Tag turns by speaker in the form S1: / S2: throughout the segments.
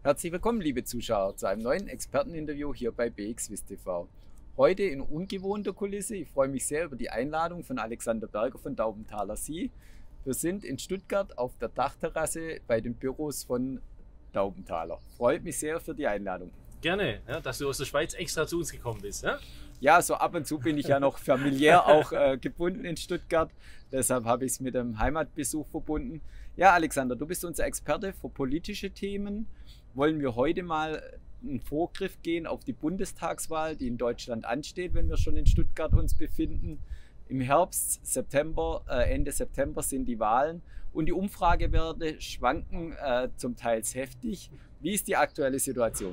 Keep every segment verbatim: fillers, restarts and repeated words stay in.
S1: Herzlich willkommen, liebe Zuschauer, zu einem neuen Experteninterview hier bei B X Wiss T V. Heute in ungewohnter Kulisse. Ich freue mich sehr über die Einladung von Alexander Berger von Daubenthaler Sie. Wir sind in Stuttgart auf der Dachterrasse bei den Büros von Daubenthaler. Freut mich sehr für die Einladung.
S2: Gerne, ja, dass du aus der Schweiz extra zu uns gekommen bist. Ja,
S1: ja, so ab und zu bin ich ja noch familiär auch äh, gebunden in Stuttgart. Deshalb habe ich es mit dem Heimatbesuch verbunden. Ja, Alexander, du bist unser Experte für politische Themen. Wollen wir heute mal einen Vorgriff gehen auf die Bundestagswahl, die in Deutschland ansteht, wenn wir schon in Stuttgart uns befinden. Im Herbst, September, äh, Ende September sind die Wahlen und die Umfragewerte schwanken äh, zum Teil heftig. Wie ist die aktuelle Situation?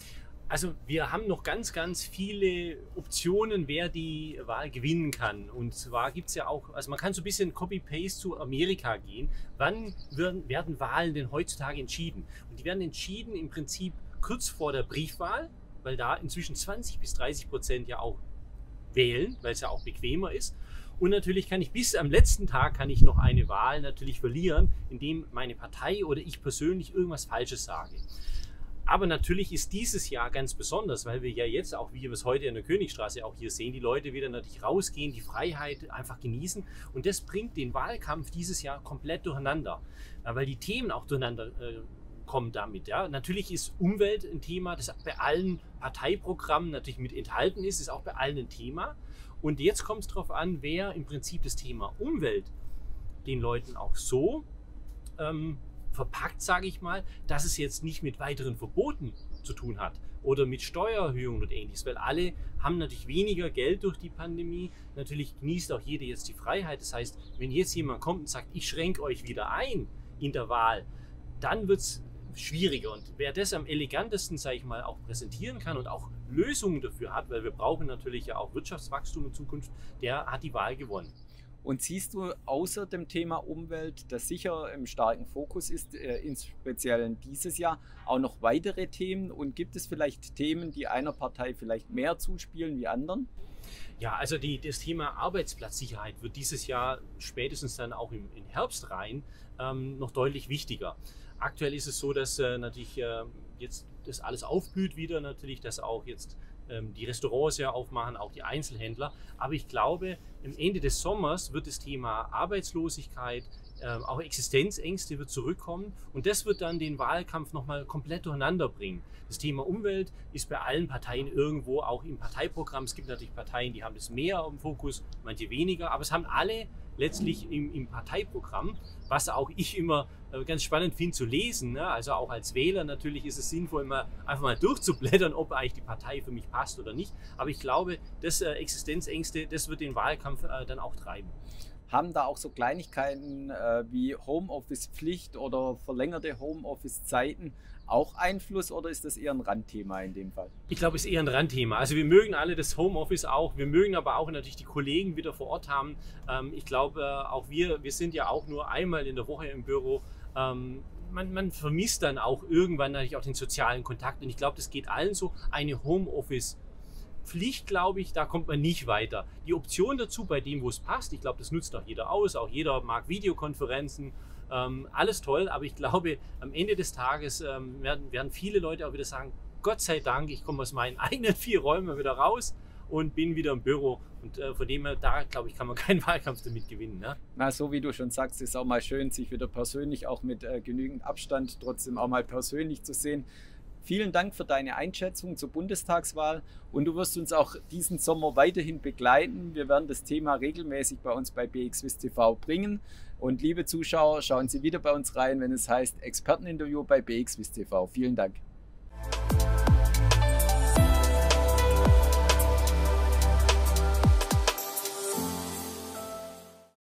S2: also wir haben noch ganz, ganz viele Optionen, wer die Wahl gewinnen kann. Und zwar gibt es ja auch, also man kann so ein bisschen Copy-Paste zu Amerika gehen. Wann werden, werden Wahlen denn heutzutage entschieden? Und die werden entschieden im Prinzip kurz vor der Briefwahl, weil da inzwischen zwanzig bis dreißig Prozent ja auch wählen, weil es ja auch bequemer ist. Und natürlich kann ich bis am letzten Tag kann ich noch eine Wahl natürlich verlieren, indem meine Partei oder ich persönlich irgendwas Falsches sage. Aber natürlich ist dieses Jahr ganz besonders, weil wir ja jetzt auch, wie wir es heute in der Königstraße auch hier sehen, die Leute wieder natürlich rausgehen, die Freiheit einfach genießen. Und das bringt den Wahlkampf dieses Jahr komplett durcheinander, weil die Themen auch durcheinander äh, kommen damit. Ja. Natürlich ist Umwelt ein Thema, das bei allen Parteiprogrammen natürlich mit enthalten ist, ist auch bei allen ein Thema. Und jetzt kommt es darauf an, wer im Prinzip das Thema Umwelt den Leuten auch so ähm, verpackt, sage ich mal, dass es jetzt nicht mit weiteren Verboten zu tun hat oder mit Steuererhöhungen und ähnliches, weil alle haben natürlich weniger Geld durch die Pandemie. Natürlich genießt auch jeder jetzt die Freiheit. Das heißt, wenn jetzt jemand kommt und sagt, ich schränke euch wieder ein in der Wahl, dann wird es schwieriger. Und wer das am elegantesten, sage ich mal, auch präsentieren kann und auch Lösungen dafür hat, weil wir brauchen natürlich ja auch Wirtschaftswachstum in Zukunft, der hat die Wahl gewonnen.
S1: Und siehst du außer dem Thema Umwelt, das sicher im starken Fokus ist, äh, insbesondere dieses Jahr, auch noch weitere Themen? Und gibt es vielleicht Themen, die einer Partei vielleicht mehr zuspielen wie anderen?
S2: Ja, also die, das Thema Arbeitsplatzsicherheit wird dieses Jahr spätestens dann auch im, im Herbst rein ähm, noch deutlich wichtiger. Aktuell ist es so, dass äh, natürlich äh, jetzt das alles aufblüht wieder, natürlich, dass auch jetzt ähm, die Restaurants ja aufmachen, auch die Einzelhändler. Aber ich glaube, am Ende des Sommers wird das Thema Arbeitslosigkeit, äh, auch Existenzängste wird zurückkommen und das wird dann den Wahlkampf nochmal komplett durcheinander bringen. Das Thema Umwelt ist bei allen Parteien irgendwo auch im Parteiprogramm. Es gibt natürlich Parteien, die haben das mehr im Fokus, manche weniger, aber es haben alle letztlich im, im Parteiprogramm, was auch ich immer äh, ganz spannend finde zu lesen. Ne? Also auch als Wähler natürlich ist es sinnvoll, immer einfach mal durchzublättern, ob eigentlich die Partei für mich passt oder nicht. Aber ich glaube, das äh, Existenzängste, das wird den Wahlkampf äh, dann auch treiben.
S1: Haben da auch so Kleinigkeiten äh, wie Homeoffice-Pflicht oder verlängerte Homeoffice-Zeiten auch Einfluss oder ist das eher ein Randthema in dem Fall?
S2: Ich glaube, es ist eher ein Randthema. Also wir mögen alle das Homeoffice auch, wir mögen aber auch natürlich die Kollegen wieder vor Ort haben. Ähm, ich glaube, äh, auch wir, wir sind ja auch nur einmal in der Woche im Büro. Ähm, man, man vermisst dann auch irgendwann natürlich auch den sozialen Kontakt und ich glaube, das geht allen so. Eine Homeoffice Pflicht, glaube ich, da kommt man nicht weiter. Die Option dazu, bei dem, wo es passt, ich glaube, das nutzt auch jeder aus, auch jeder mag Videokonferenzen, ähm, alles toll, aber ich glaube, am Ende des Tages ähm, werden, werden viele Leute auch wieder sagen, Gott sei Dank, ich komme aus meinen eigenen vier Räumen wieder raus und bin wieder im Büro und äh, von dem her, da glaube ich, kann man keinen Wahlkampf damit gewinnen. Ne?
S1: Na, so wie du schon sagst, ist auch mal schön, sich wieder persönlich, auch mit äh, genügend Abstand, trotzdem auch mal persönlich zu sehen. Vielen Dank für deine Einschätzung zur Bundestagswahl und du wirst uns auch diesen Sommer weiterhin begleiten. Wir werden das Thema regelmäßig bei uns bei B X Wiss T V bringen. Und liebe Zuschauer, schauen Sie wieder bei uns rein, wenn es heißt Experteninterview bei B X Wiss T V. Vielen Dank.